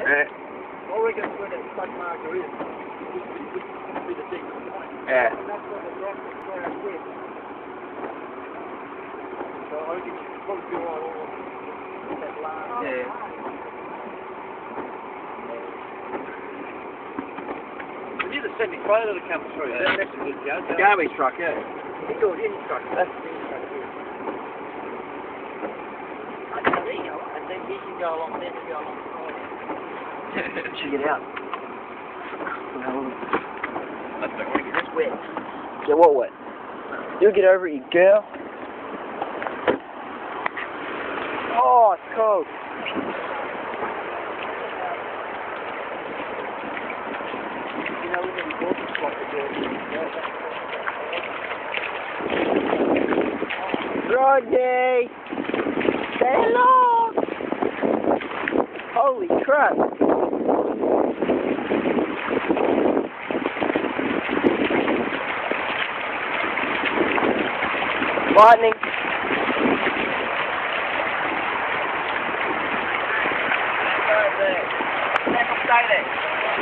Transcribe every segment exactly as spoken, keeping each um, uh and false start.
Yeah. I reckon where that stuck marker is, would be, would be the deepest point. Yeah. And that's where the rock is ground wet. So I reckon you could probably be right all on that last. Yeah. We need a semi-trailer to come through. Yeah. That's a good go. The garbage truck, yeah. It's all in truck. That's the in truck here. And then he should go along there to go along the side. Check it out. That's the one. That's wet. Get what wet? You'll get over it, you girl. Oh, it's cold. You know, we're going to walk the spot to do it. Rodney! Say hello! Holy crap! Lightning! Stay there. Stay there.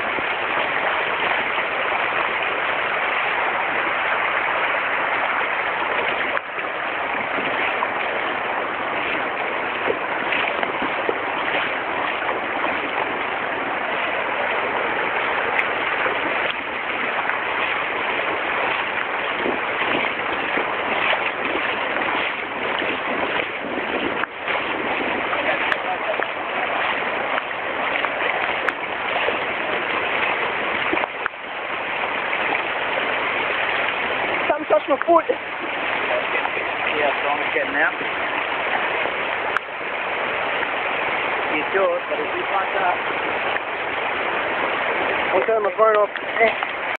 Something touched my foot! Yeah, Tom's getting out. He's good, but if he fucks up... I'll turn my phone off.